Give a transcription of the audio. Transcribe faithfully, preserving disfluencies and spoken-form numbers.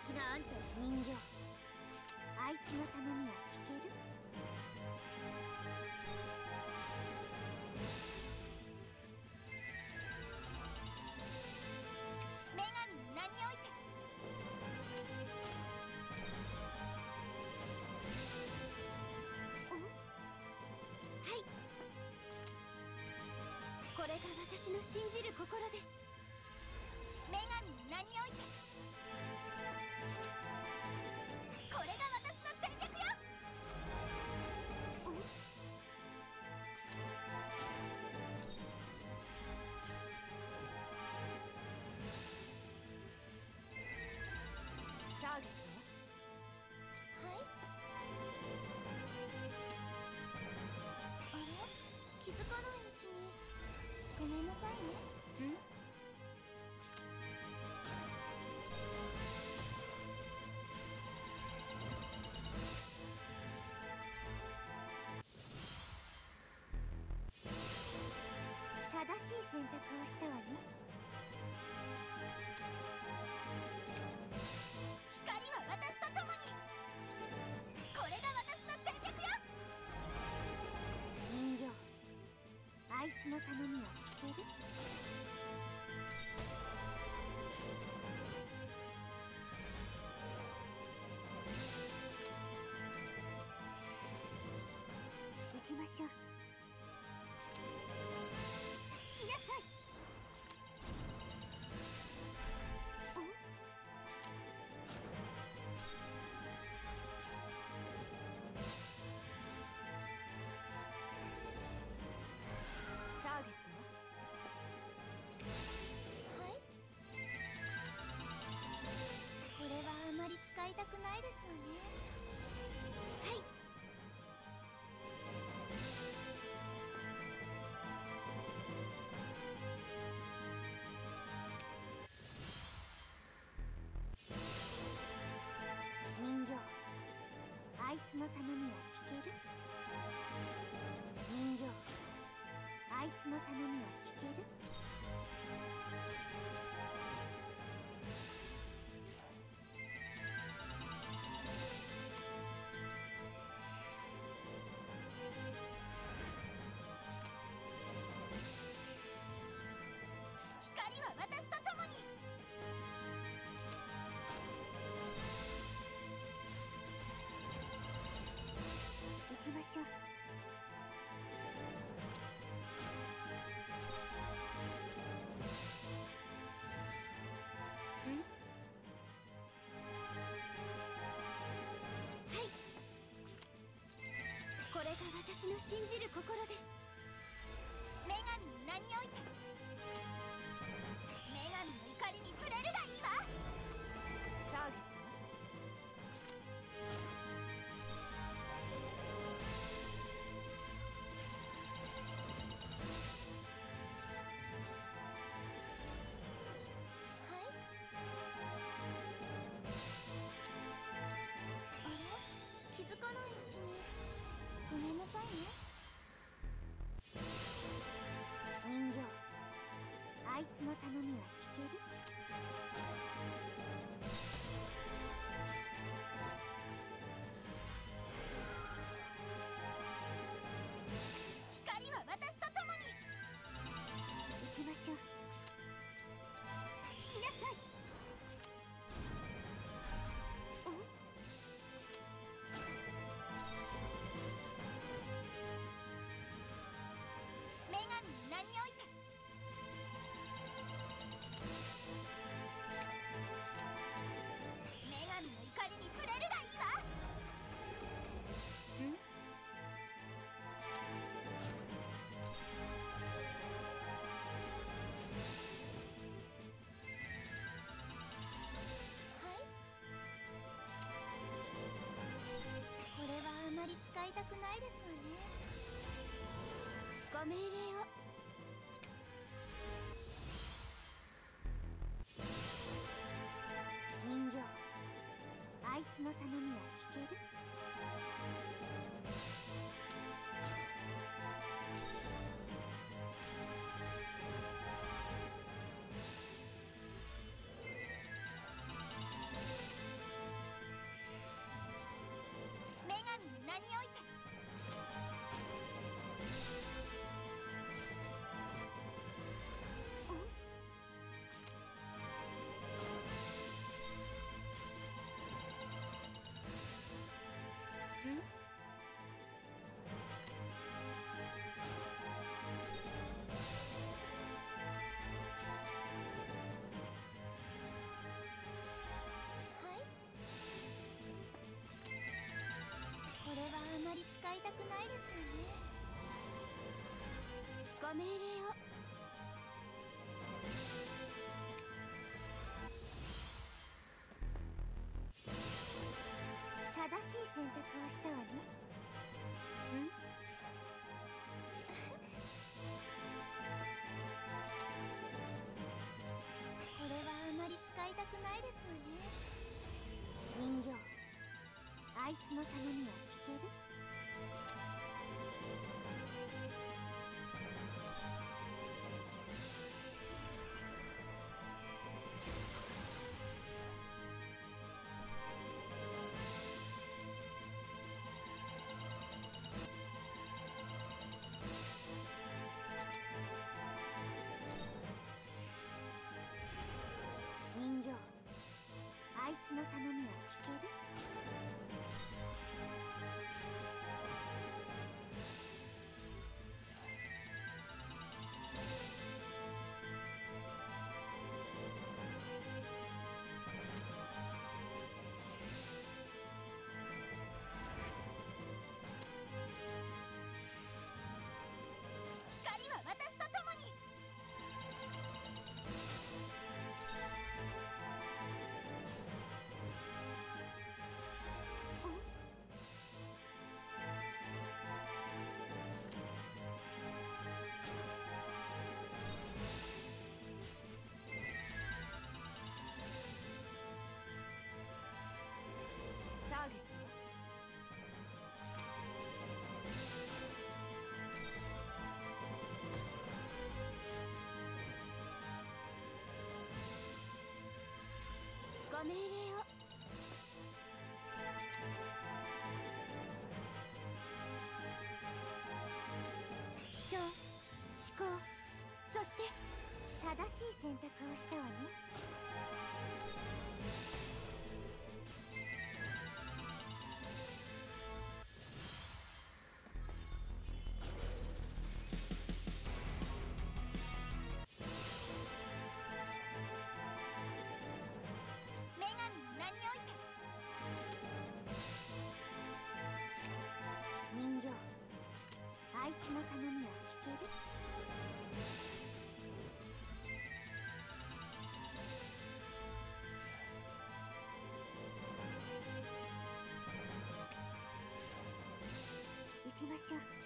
私があんた人形、あいつの頼みは聞ける？女神の名において。お？はい、これが私の信じる心です。女神の名において。これが私の全力よ。ターゲットは？はい。あれ、気づかないうちに。ごめんなさいね。ん？正しい選択をしたわね。光は私と共に。これが私の全力よ。人形、あいつの頼みは聞ける？行きましょう。聞きなさい。ターゲットは？はい。これはあまり使いたくないですよね。はい。人形、あいつの頼みは聞ける？人形、あいつの頼みは聞ける？光は私と共に。行きましょう。はい、これが私の信じる心です。女神の名において。女神の怒りに触れるがいいわ。ターゲットは？はい。あれ、気づかないうちに。ごめんなさいね。人形、あいつの頼みは聞ける？光は私と共に。行きましょう。聞きなさい。お？女神の名において。女神の怒りに触れるがいいわ。ん？はい。これはあまり使いたくないですわね。ご命令を。人形、あいつの頼みは聞ける？ ご命令を。正しい選択をしたわね。んこれはあまり使いたくないですわね。人形、あいつの頼みは聞ける？人形、あいつの頼みは聞ける？光は私と共に。ターゲットはご命令を。人、思考、そして正しい選択をしたわね。女神の名において。人形、あいつの頼みは聞ける？行きましょう。